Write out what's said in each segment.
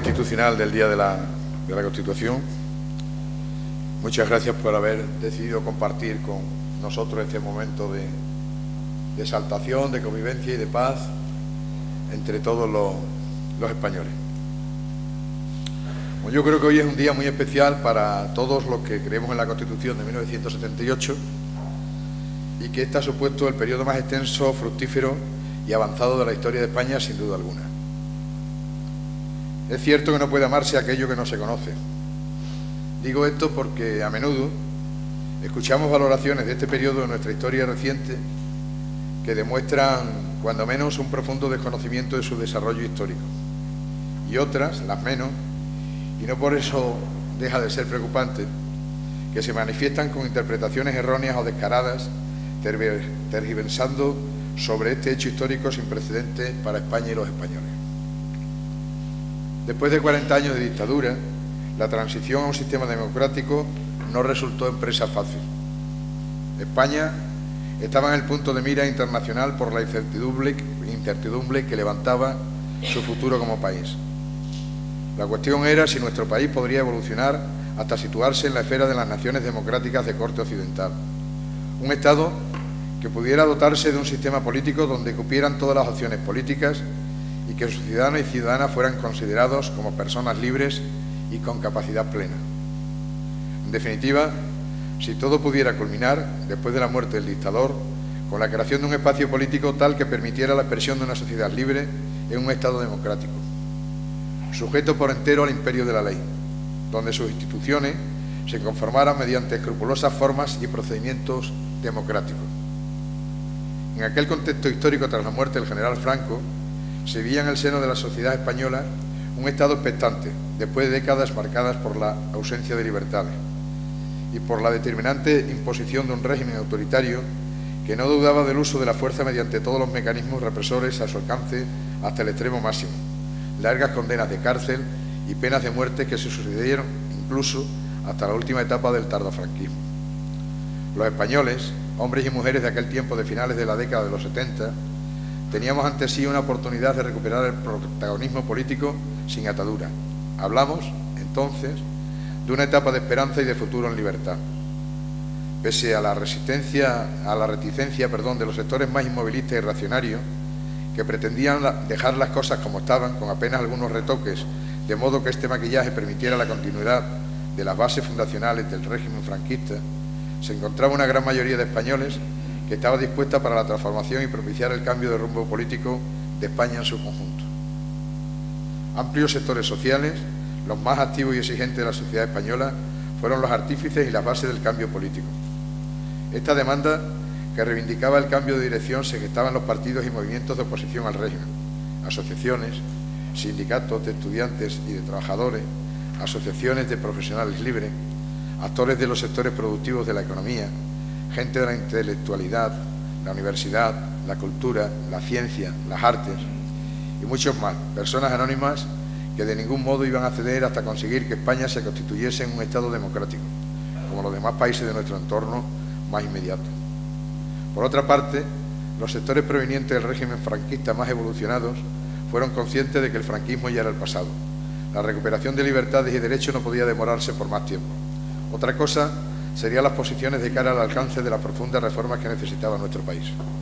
institucional del Día de la Constitución. Muchas gracias por haber decidido compartir con nosotros este momento de exaltación, de convivencia y de paz entre todos los españoles. Bueno, yo creo que hoy es un día muy especial para todos los que creemos en la Constitución de 1978 y que esta ha supuesto el periodo más extenso, fructífero y avanzado de la historia de España, sin duda alguna. Es cierto que no puede amarse aquello que no se conoce. Digo esto porque a menudo escuchamos valoraciones de este periodo de nuestra historia reciente que demuestran, cuando menos, un profundo desconocimiento de su desarrollo histórico. Y otras, las menos, y no por eso deja de ser preocupante, que se manifiestan con interpretaciones erróneas o descaradas, tergiversando sobre este hecho histórico sin precedentes para España y los españoles. Después de 40 años de dictadura, la transición a un sistema democrático no resultó empresa fácil. España estaba en el punto de mira internacional por la incertidumbre que levantaba su futuro como país. La cuestión era si nuestro país podría evolucionar hasta situarse en la esfera de las naciones democráticas de corte occidental. Un Estado que pudiera dotarse de un sistema político donde cupieran todas las opciones políticas y que sus ciudadanos y ciudadanas fueran considerados como personas libres y con capacidad plena. En definitiva, si todo pudiera culminar, después de la muerte del dictador, con la creación de un espacio político tal que permitiera la expresión de una sociedad libre en un Estado democrático, sujeto por entero al imperio de la ley, donde sus instituciones se conformaran mediante escrupulosas formas y procedimientos democráticos. En aquel contexto histórico, tras la muerte del general Franco, se vivía en el seno de la sociedad española un Estado expectante, después de décadas marcadas por la ausencia de libertades y por la determinante imposición de un régimen autoritario que no dudaba del uso de la fuerza mediante todos los mecanismos represores a su alcance hasta el extremo máximo, largas condenas de cárcel y penas de muerte que se sucedieron incluso hasta la última etapa del tardofranquismo. Los españoles, hombres y mujeres de aquel tiempo de finales de la década de los 70, teníamos ante sí una oportunidad de recuperar el protagonismo político sin atadura. Hablamos, entonces, de una etapa de esperanza y de futuro en libertad. Pese a la reticencia de los sectores más inmovilistas y reaccionarios, que pretendían dejar las cosas como estaban, con apenas algunos retoques, de modo que este maquillaje permitiera la continuidad de las bases fundacionales del régimen franquista, se encontraba una gran mayoría de españoles que estaba dispuesta para la transformación y propiciar el cambio de rumbo político de España en su conjunto. Amplios sectores sociales, los más activos y exigentes de la sociedad española, fueron los artífices y las bases del cambio político. Esta demanda, que reivindicaba el cambio de dirección, se gestaba en los partidos y movimientos de oposición al régimen, asociaciones, sindicatos de estudiantes y de trabajadores, asociaciones de profesionales libres, actores de los sectores productivos de la economía, gente de la intelectualidad, la universidad, la cultura, la ciencia, las artes y muchos más, personas anónimas que de ningún modo iban a ceder hasta conseguir que España se constituyese en un Estado democrático, como los demás países de nuestro entorno más inmediato. Por otra parte, los sectores provenientes del régimen franquista más evolucionados fueron conscientes de que el franquismo ya era el pasado. La recuperación de libertades y derechos no podía demorarse por más tiempo. Otra cosa serían las posiciones de cara al alcance de las profundas reformas que necesitaba nuestro país.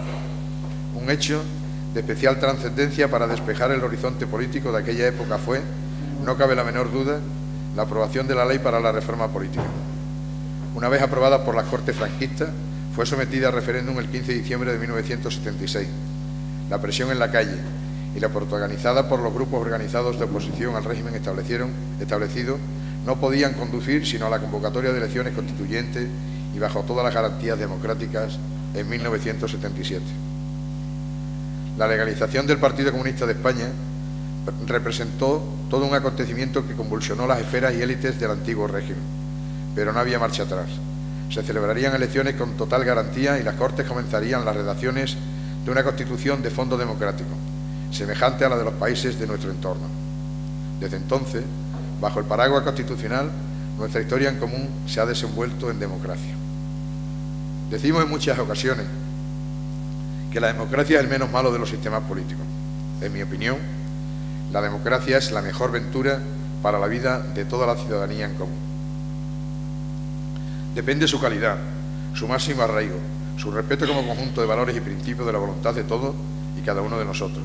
Un hecho de especial trascendencia para despejar el horizonte político de aquella época fue, no cabe la menor duda, la aprobación de la ley para la reforma política. Una vez aprobada por las Cortes franquistas, fue sometida a referéndum el 15 de diciembre de 1976. La presión en la calle y la protagonizada por los grupos organizados de oposición al régimen establecido no podían conducir sino a la convocatoria de elecciones constituyentes y bajo todas las garantías democráticas en 1977. La legalización del Partido Comunista de España representó todo un acontecimiento que convulsionó las esferas y élites del antiguo régimen, pero no había marcha atrás. Se celebrarían elecciones con total garantía y las Cortes comenzarían las redacciones de una constitución de fondo democrático, semejante a la de los países de nuestro entorno. Desde entonces, bajo el paraguas constitucional, nuestra historia en común se ha desenvuelto en democracia. Decimos en muchas ocasiones que la democracia es el menos malo de los sistemas políticos. En mi opinión, La democracia es la mejor ventura para la vida de toda la ciudadanía en común. Depende su calidad, su máximo arraigo, su respeto como conjunto de valores y principios de la voluntad de todos y cada uno de nosotros.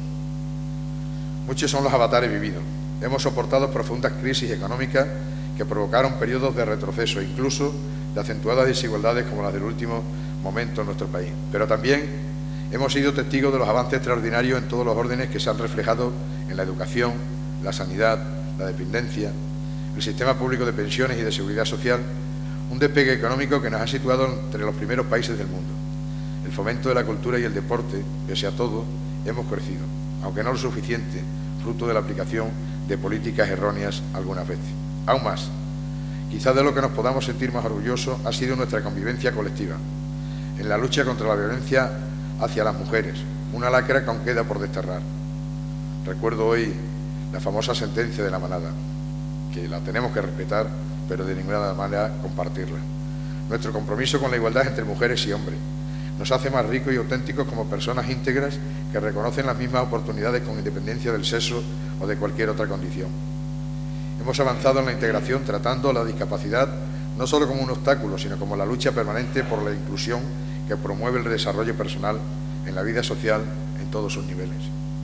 Muchos son los avatares vividos. Hemos soportado profundas crisis económicas que provocaron periodos de retroceso, incluso de acentuadas desigualdades como las del último momento en nuestro país. Pero también hemos sido testigos de los avances extraordinarios en todos los órdenes que se han reflejado en la educación, la sanidad, la dependencia, el sistema público de pensiones y de seguridad social, un despegue económico que nos ha situado entre los primeros países del mundo. El fomento de la cultura y el deporte, pese a todo, hemos crecido, aunque no lo suficiente, fruto de la aplicación de políticas erróneas algunas veces. Aún más, quizás de lo que nos podamos sentir más orgullosos ha sido nuestra convivencia colectiva, en la lucha contra la violencia hacia las mujeres, una lacra que aún queda por desterrar. Recuerdo hoy la famosa sentencia de la manada, que la tenemos que respetar, pero de ninguna manera compartirla. Nuestro compromiso con la igualdad entre mujeres y hombres nos hace más ricos y auténticos como personas íntegras que reconocen las mismas oportunidades con independencia del sexo o de cualquier otra condición. Hemos avanzado en la integración tratando la discapacidad no solo como un obstáculo, sino como la lucha permanente por la inclusión que promueve el desarrollo personal en la vida social en todos sus niveles.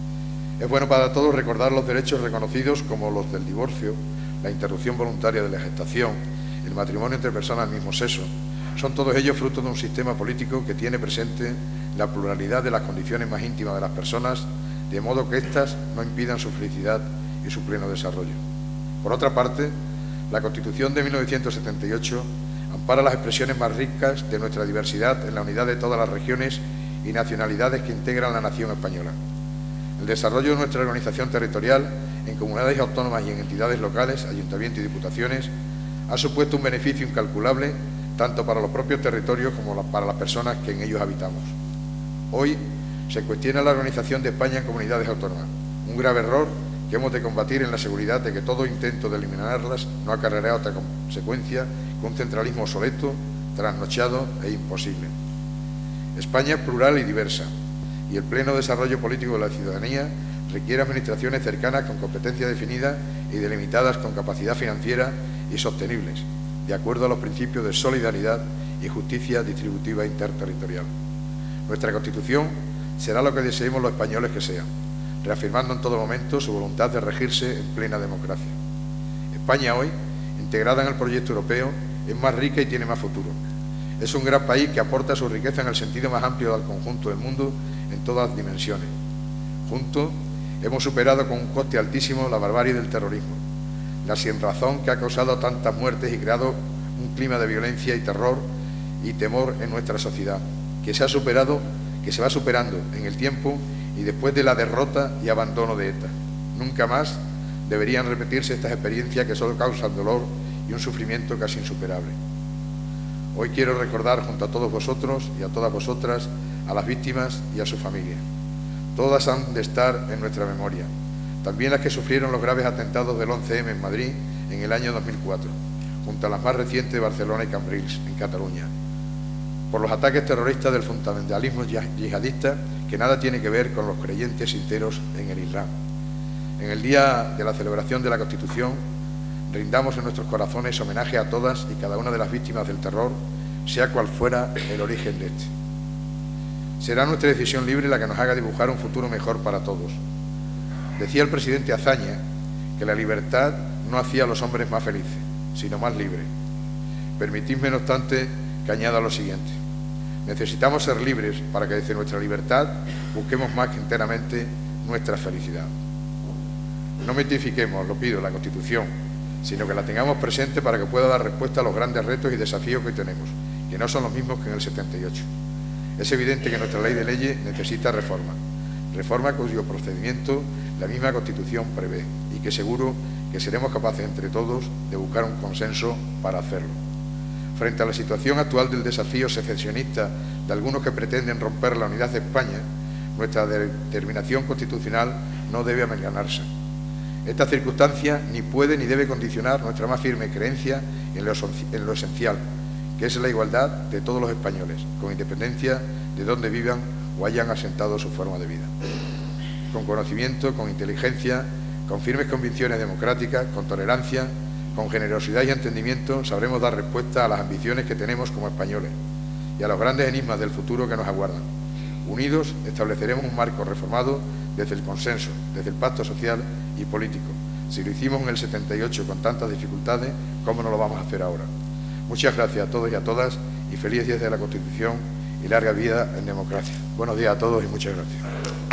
Es bueno para todos recordar los derechos reconocidos como los del divorcio, la interrupción voluntaria de la gestación, el matrimonio entre personas del mismo sexo. Son todos ellos fruto de un sistema político que tiene presente la pluralidad de las condiciones más íntimas de las personas, de modo que éstas no impidan su felicidad y su pleno desarrollo. Por otra parte, la Constitución de 1978 ampara las expresiones más ricas de nuestra diversidad en la unidad de todas las regiones y nacionalidades que integran la nación española. El desarrollo de nuestra organización territorial en comunidades autónomas y en entidades locales, ayuntamientos y diputaciones, ha supuesto un beneficio incalculable tanto para los propios territorios como para las personas que en ellos habitamos. Hoy se cuestiona la organización de España en comunidades autónomas, un grave error que hemos de combatir en la seguridad de que todo intento de eliminarlas no acarreará otra consecuencia que un centralismo obsoleto, trasnochado e imposible. España es plural y diversa, y el pleno desarrollo político de la ciudadanía requiere administraciones cercanas con competencia definida y delimitadas con capacidad financiera y sostenibles, de acuerdo a los principios de solidaridad y justicia distributiva interterritorial. Nuestra Constitución será lo que deseemos los españoles que sea, reafirmando en todo momento su voluntad de regirse en plena democracia. España hoy, integrada en el proyecto europeo, es más rica y tiene más futuro. Es un gran país que aporta su riqueza en el sentido más amplio al conjunto del mundo en todas las dimensiones. Juntos hemos superado con un coste altísimo la barbarie del terrorismo, la sinrazón que ha causado tantas muertes y creado un clima de violencia y terror y temor en nuestra sociedad, que se va superando en el tiempo y después de la derrota y abandono de ETA. Nunca más deberían repetirse estas experiencias que solo causan dolor y un sufrimiento casi insuperable. Hoy quiero recordar junto a todos vosotros y a todas vosotras a las víctimas y a sus familias. Todas han de estar en nuestra memoria, también las que sufrieron los graves atentados del 11M en Madrid en el año 2004, junto a las más recientes de Barcelona y Cambrils, en Cataluña, por los ataques terroristas del fundamentalismo yihadista que nada tiene que ver con los creyentes sinceros en el Islam. En el día de la celebración de la Constitución, rindamos en nuestros corazones homenaje a todas y cada una de las víctimas del terror, sea cual fuera el origen de este. Será nuestra decisión libre la que nos haga dibujar un futuro mejor para todos. Decía el presidente Azaña que la libertad no hacía a los hombres más felices, sino más libres. Permitidme, no obstante, que añada lo siguiente. Necesitamos ser libres para que desde nuestra libertad busquemos más que enteramente nuestra felicidad. No mitifiquemos, lo pido, la Constitución, sino que la tengamos presente para que pueda dar respuesta a los grandes retos y desafíos que hoy tenemos, que no son los mismos que en el 78. Es evidente que nuestra ley de leyes necesita reforma cuyo procedimiento la misma Constitución prevé y que seguro que seremos capaces entre todos de buscar un consenso para hacerlo. Frente a la situación actual del desafío secesionista de algunos que pretenden romper la unidad de España, nuestra determinación constitucional no debe amenazarse. Esta circunstancia ni puede ni debe condicionar nuestra más firme creencia en lo esencial, que es la igualdad de todos los españoles, con independencia de dónde vivan o hayan asentado su forma de vida. Con conocimiento, con inteligencia, Con firmes convicciones democráticas, con tolerancia, con generosidad y entendimiento, sabremos dar respuesta a las ambiciones que tenemos como españoles y a los grandes enigmas del futuro que nos aguardan. Unidos estableceremos un marco reformado desde el consenso, desde el pacto social y político. Si lo hicimos en el 78 con tantas dificultades, ¿cómo no lo vamos a hacer ahora? Muchas gracias a todos y a todas y feliz día de la Constitución y larga vida en democracia. Buenos días a todos y muchas gracias.